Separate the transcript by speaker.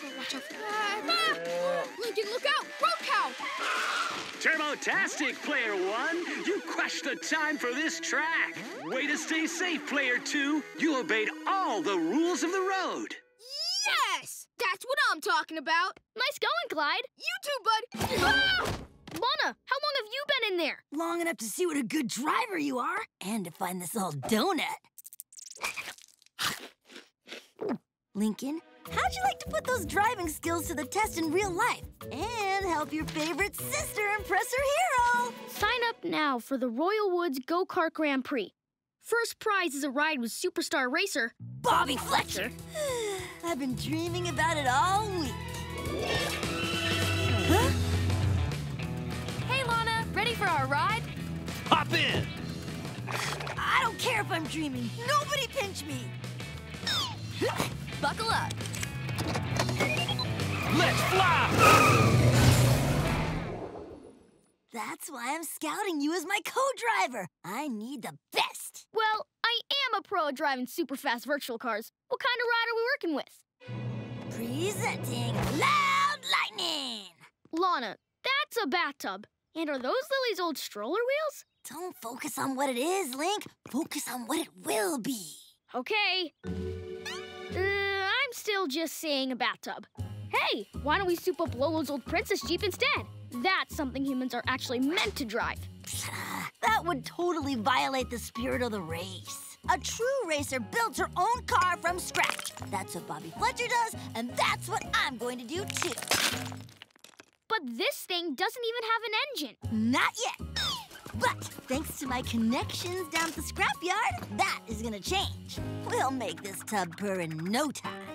Speaker 1: Watch out. Lincoln, look out! Road cow!
Speaker 2: Turbo-tastic, Player 1. You crushed the time for this track. Way to stay safe, Player 2. You obeyed all the rules of the road.
Speaker 1: Yes! That's what I'm talking about.
Speaker 3: Nice going, Clyde.
Speaker 1: You too, bud. Ah!
Speaker 3: Lana, how long have you been in there?
Speaker 4: Long enough to see what a good driver you are, and to find this old donut. Lincoln, how'd you like to put those driving skills to the test in real life? And help your favorite sister impress her hero?
Speaker 3: Sign up now for the Royal Woods Go-Kart Grand Prix. First prize is a ride with superstar racer
Speaker 4: Bobby Fletcher. I've been dreaming about it all week. Huh?
Speaker 3: Hey, Lana, ready for our ride?
Speaker 2: Hop in.
Speaker 4: I don't care if I'm dreaming. Nobody pinch me.
Speaker 3: Buckle up.
Speaker 2: Let's fly!
Speaker 4: That's why I'm scouting you as my co-driver. I need the best.
Speaker 3: Well, I am a pro at driving super fast virtual cars. What kind of ride are we working with?
Speaker 4: Presenting Loud Lightning.
Speaker 3: Lana, that's a bathtub. And are those Lily's old stroller wheels?
Speaker 4: Don't focus on what it is, Link. Focus on what it will be.
Speaker 3: Okay. I'm still just saying a bathtub. Hey, why don't we soup up Lolo's old princess Jeep instead? That's something humans are actually meant to drive.
Speaker 4: That would totally violate the spirit of the race. A true racer builds her own car from scratch. That's what Bobby Fletcher does, and that's what I'm going to do too.
Speaker 3: But this thing doesn't even have an engine.
Speaker 4: Not yet. But thanks to my connections down at the scrapyard, that is gonna change. We'll make this tub purr in no time.